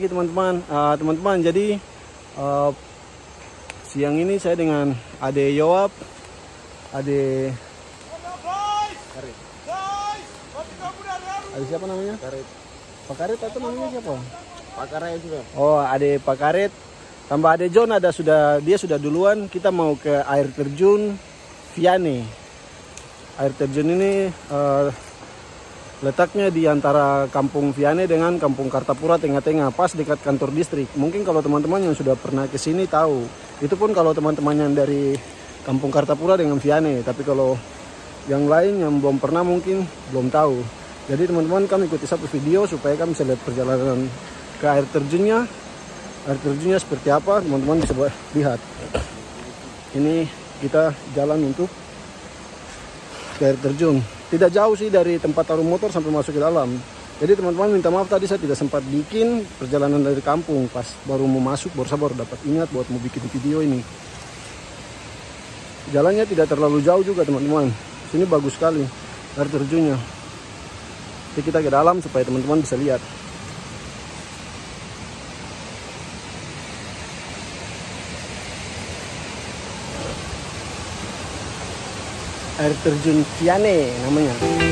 pagi teman-teman. Teman-teman, jadi siang ini saya dengan Ade Yoap, Ade siapa namanya? Pak Karet atau namanya siapa? Pak Karet juga. Oh, Ade Pak Karet. Tambah Ade John dia sudah duluan. Kita mau ke air terjun Viane. Air terjun ini letaknya di antara Kampung Viane dengan Kampung Kartapura tengah-tengah, pas dekat kantor distrik. Mungkin kalau teman-teman yang sudah pernah ke sini tahu. Itu pun kalau teman-teman yang dari Kampung Kartapura dengan Viane. Tapi kalau yang lain yang belum pernah mungkin belum tahu. Jadi teman-teman, kami ikuti satu video supaya kami bisa lihat perjalanan ke air terjunnya. Air terjunnya seperti apa, teman-teman bisa lihat. Ini kita jalan untuk ke air terjun. Tidak jauh sih dari tempat taruh motor sampai masuk ke dalam. Jadi teman-teman minta maaf tadi saya tidak sempat bikin perjalanan dari kampung. Pas baru mau masuk, baru sabar dapat ingat buat mau bikin video ini. Jalannya tidak terlalu jauh juga teman-teman. Sini bagus sekali air terjunnya. Jadi kita ke dalam supaya teman-teman bisa lihat. Air terjun Viane namanya.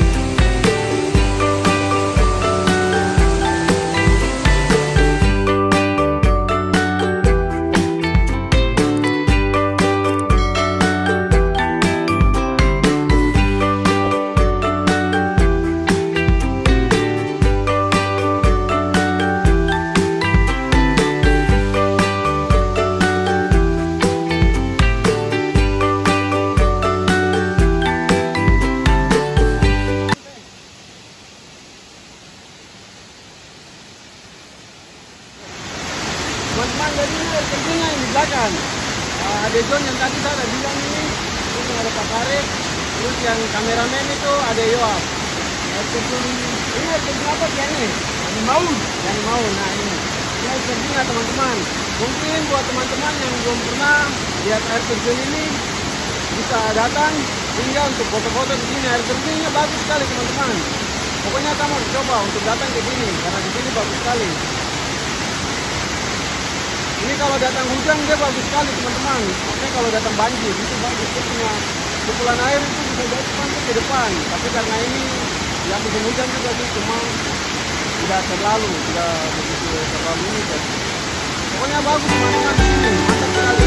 Teman-teman, jadi ini air terjunnya yang di belakang. Ada John yang tadi saya ada bilang ini, terus ada Pak Karet, terus yang kameramen itu ada Yoap. Air terjun ini air terjun apa ya ini? Yani Maun. Nah ini air terjunnya teman-teman. Mungkin buat teman-teman yang belum pernah lihat air terjun ini bisa datang tinggal untuk foto-foto di sini. Air terjunnya bagus sekali teman-teman. Pokoknya kamu harus coba untuk datang ke sini karena di sini bagus sekali. Ini kalau datang hujan dia bagus sekali teman-teman. Makanya kalau datang banjir itu bagus. Dia punya pukulan air itu bisa jadi sampai ke depan. Tapi karena ini yang musim hujan juga sih, cuma tidak begitu terlalu ini. Pokoknya bagus teman-teman di sini. Mantap sekali.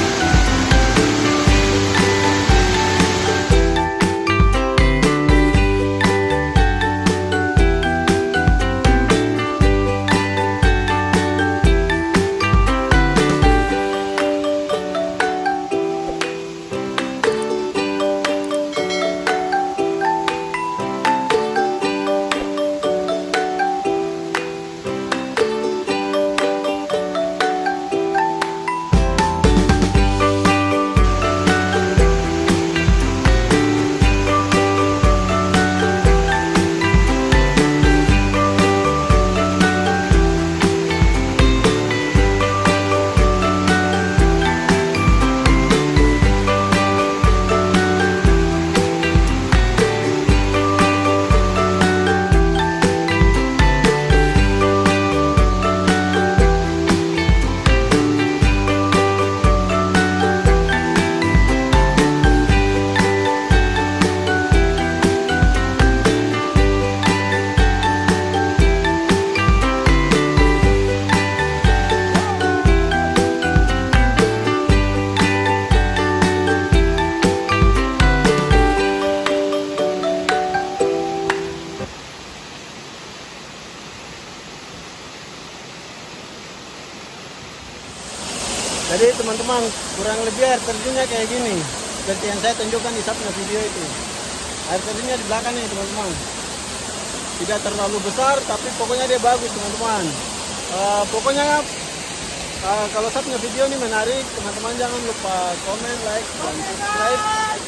Jadi teman-teman, kurang lebih air terjunnya kayak gini. Seperti yang saya tunjukkan di satu video itu. Air terjunnya di belakang nih teman-teman. Tidak terlalu besar, tapi pokoknya dia bagus teman-teman. Pokoknya kalau satu video ini menarik, teman-teman jangan lupa komen, like, dan subscribe.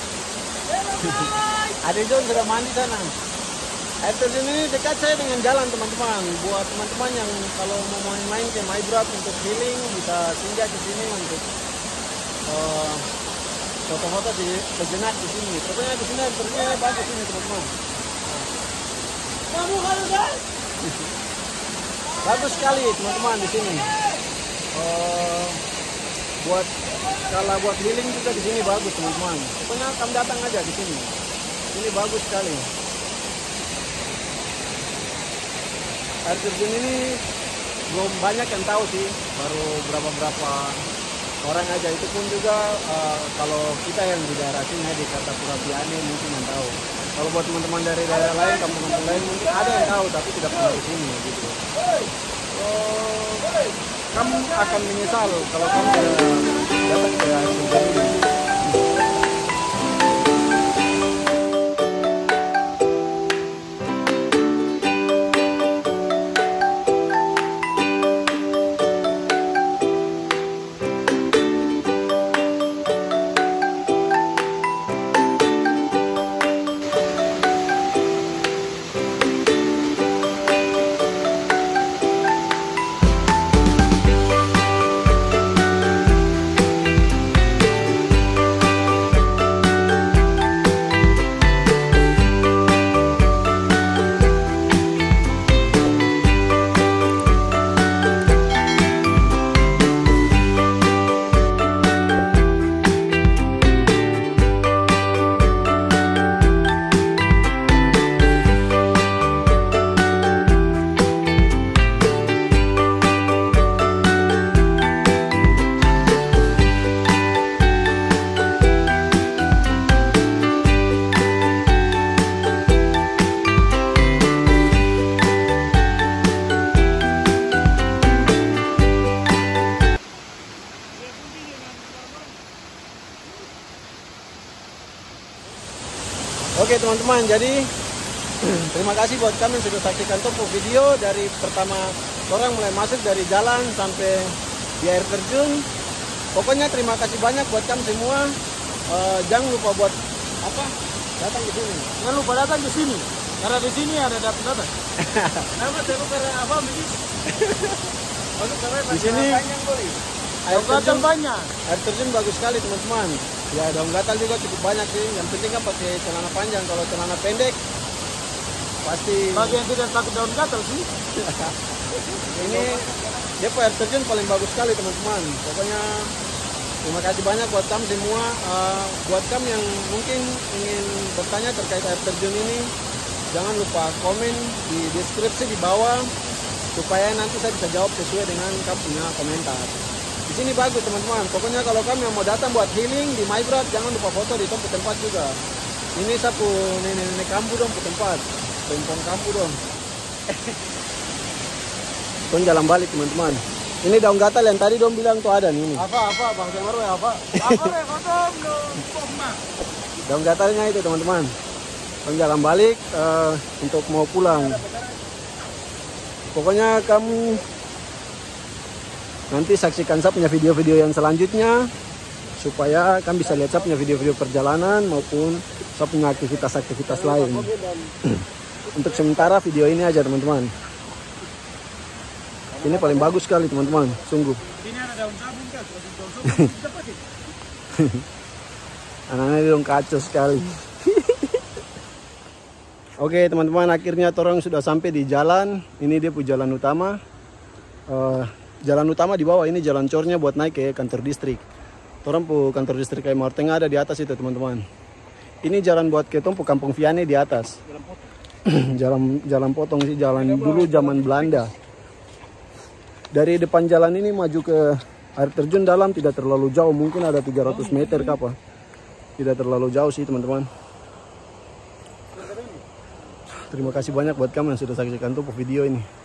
Ade John sudah mandi sana. Air terjun ini dekat saya dengan jalan teman-teman. Buat teman-teman yang kalau mau main-main ke Maibrat untuk healing bisa singgah di sini untuk foto-foto di sejenak di sini. Pokoknya di sini air terjunnya bagus ini teman-teman. Kamu kalau guys. Bagus sekali teman-teman di sini. Buat kalau buat healing juga di sini bagus teman-teman. Pokoknya kamu datang aja di sini. Ini bagus sekali. Air terjun ini belum banyak yang tahu sih, baru berapa orang aja. Itu pun juga kalau kita yang di daerah sini di Kartapura Vianney mungkin yang tahu. Kalau buat teman-teman dari daerah lain, kampung-kampung lain mungkin ada yang tahu tapi tidak pernah di sini gitu. Kamu akan menyesal kalau kamu datang ke air terjun ini. Oke teman-teman, jadi terima kasih buat kami yang sudah saksikan Tompo video dari pertama orang mulai masuk dari jalan sampai di air terjun. Pokoknya terima kasih banyak buat kami semua. Jangan lupa buat datang ke sini. Jangan lupa datang ke sini. Karena di sini ada datang. Nama saya karena apa begitu? Di sini Air terjun banyak. Air terjun bagus sekali teman-teman. Ya daun gatal juga cukup banyak sih. Yang penting kan pakai celana panjang. Kalau celana pendek pasti. Bagi yang tidak takut daun gatal sih. Ini dia air terjun paling bagus sekali teman-teman. Pokoknya terima kasih banyak buat kamu semua. Buat kamu yang mungkin ingin bertanya terkait air terjun ini, jangan lupa komen di deskripsi di bawah supaya nanti saya bisa jawab sesuai dengan kamu punya komentar. Di sini bagus teman-teman. Pokoknya kalau kamu yang mau datang buat healing di Maibrat, jangan lupa foto di tempat juga. Ini sapu nenek-nenek kambu dong ke tempat. Tempong kambu dong. Tuh jalan balik teman-teman. Ini daun gatal yang tadi dong bilang tuh ada nih. Apa Bang Temaru ya apa? Daun gatalnya itu teman-teman. Tuh jalan balik untuk mau pulang. Pokoknya kamu nanti saksikan saya punya video-video yang selanjutnya supaya kamu bisa lihat saya punya video-video perjalanan maupun saya punya aktivitas-aktivitas lain. Untuk sementara video ini aja teman-teman. Ini paling bagus sekali teman-teman, sungguh. Ini ada daun sabun kan? Daun sabun kita pakai. Anaknya dong kacau sekali. Oke teman-teman, akhirnya orang sudah sampai di jalan. Ini dia jalan utama. Jalan utama di bawah ini jalan cornya buat naik ke kantor distrik. Orang pu kantor distrik kayak Mawar Tengah ada di atas itu teman-teman. Ini jalan buat ke Tompo Kampung Vianney di atas. Jalan potong sih, jalan dulu zaman Belanda. Dari depan jalan ini maju ke air terjun dalam tidak terlalu jauh, mungkin ada 300 meter apa. Tidak terlalu jauh sih teman-teman. Terima kasih banyak buat kamu yang sudah saksikan Tompo video ini.